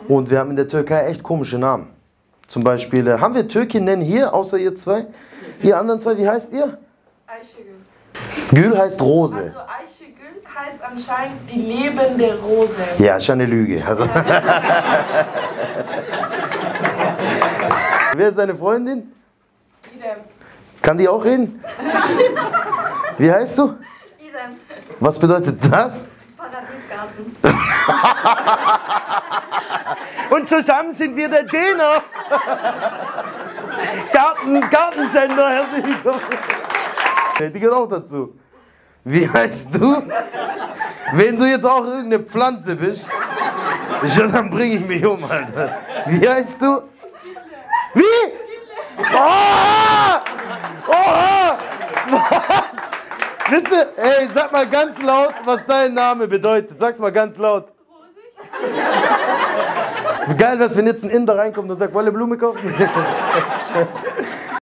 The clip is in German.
Und wir haben in der Türkei echt komische Namen. Zum Beispiel, haben wir Türkinnen hier, außer ihr zwei? Ihr anderen zwei, wie heißt ihr? Ayşegül. Gül heißt Rose. Also Ayşegül heißt anscheinend die lebende Rose. Ja, ist ja eine Lüge. Also. Wer ist deine Freundin? Idem. Kann die auch reden? Wie heißt du? Idem. Was bedeutet das? Paradiesgarten. Und zusammen sind wir der Däner. Gartensender, herzlich willkommen. Die gehört auch dazu. Wie heißt du? Wenn du jetzt auch irgendeine Pflanze bist, schon dann bringe ich mich um, Alter. Wie heißt du? Wie? Oh! Oh! Was? Wisst ihr, ey, sag mal ganz laut, was dein Name bedeutet. Sag's mal ganz laut. Wie geil wär's, wenn jetzt ein Inder reinkommt und sagt, wollt ihr Blume kaufen?